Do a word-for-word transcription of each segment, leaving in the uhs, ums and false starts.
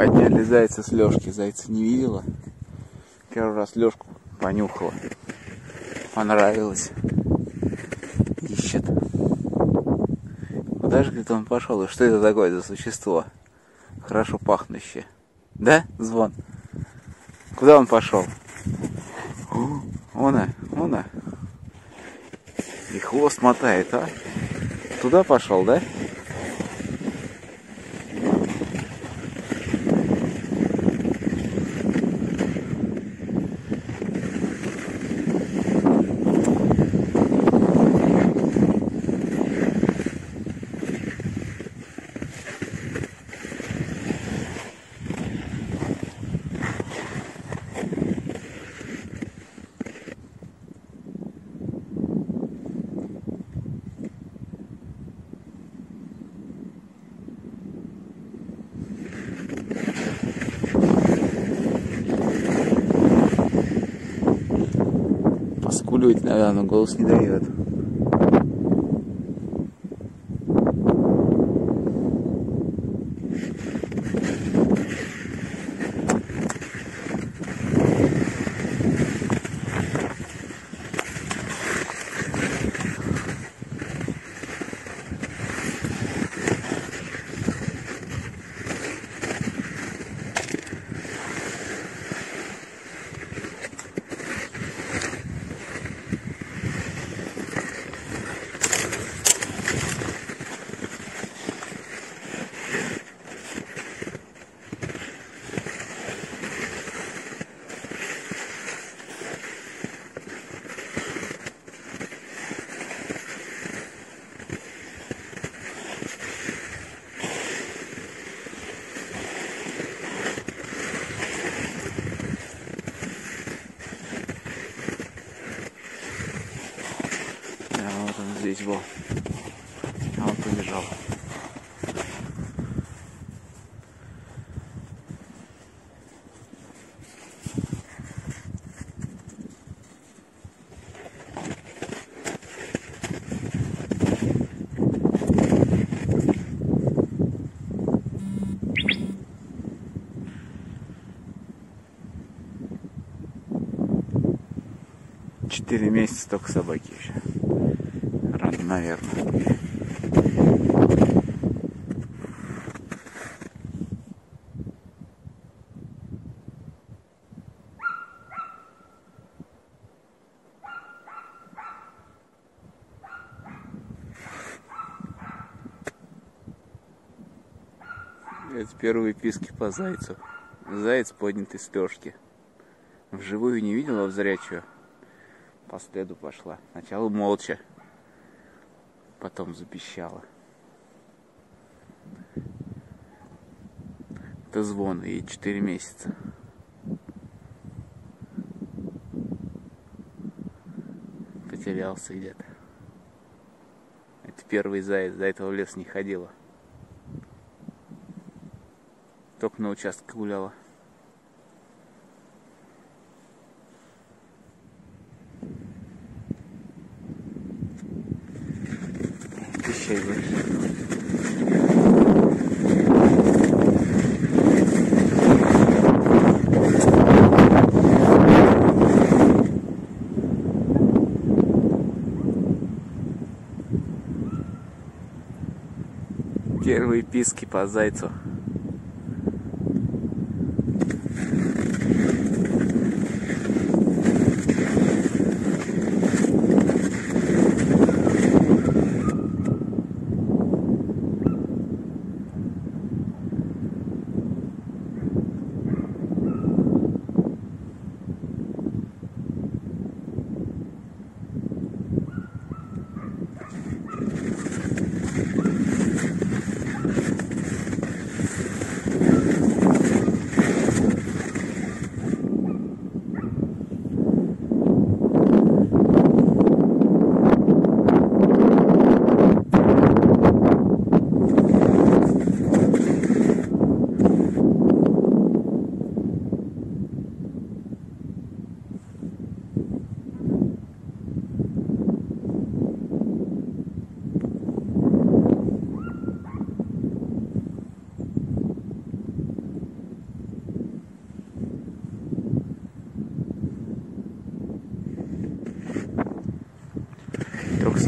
Подняли зайца с Лёшки. Зайца не видела. Первый раз Лёшку понюхала. Понравилось. Ищет. Куда же, говорит, он пошел? И что это такое за существо? Хорошо пахнущее. Да, Звон? Куда он пошел? Она, она. И хвост мотает, а? Туда пошел, да? Поскуливать, наверное, но голос не дает. Вот он здесь был, а он побежал. Четыре месяца только собаки еще. Рано, наверное. Это первые писки по зайцу. Заяц поднятый с Лёшки. Вживую не видела, взрячую. По следу пошла. Сначала молча. Потом запищала. Это Звон, ей четыре месяца. Потерялся где-то. Это первый заяц, до этого в лес не ходила. Только на участке гуляла. Пищай больше. Первые писки по зайцу.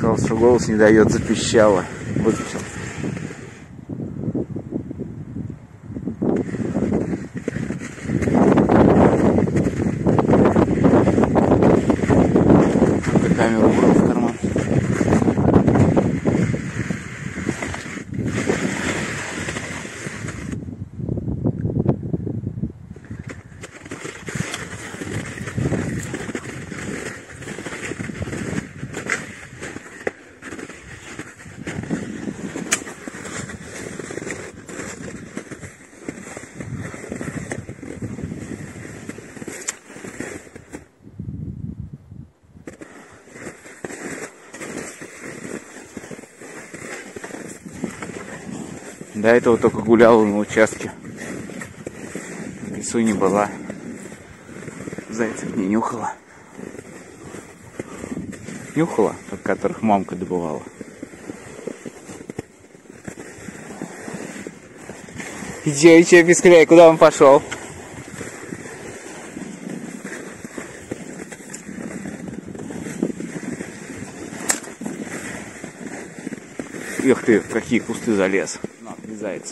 сказал, что голос не дает, запищало. Выключил. Камеру убрал в карман. До этого только гуляла на участке. В лесу не была. Зайцев не нюхала. Нюхала, от которых мамка добывала. И че, и че, Пискляй, куда он пошел? Эх ты, в какие кусты залез. На, заяц.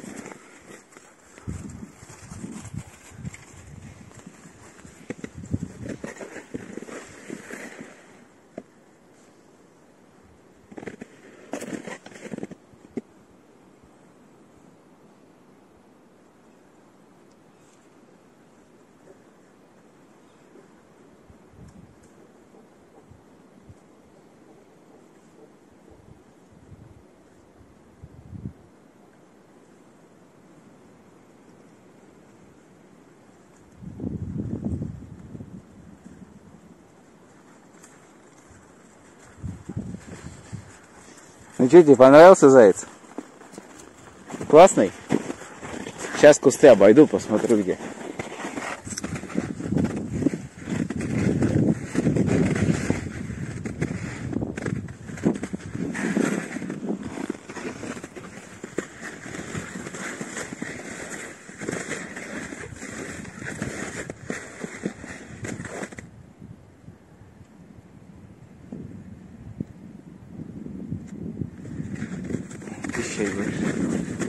Ну что, тебе понравился заяц? Классный? Сейчас кусты обойду, посмотрю где. Вещей больше.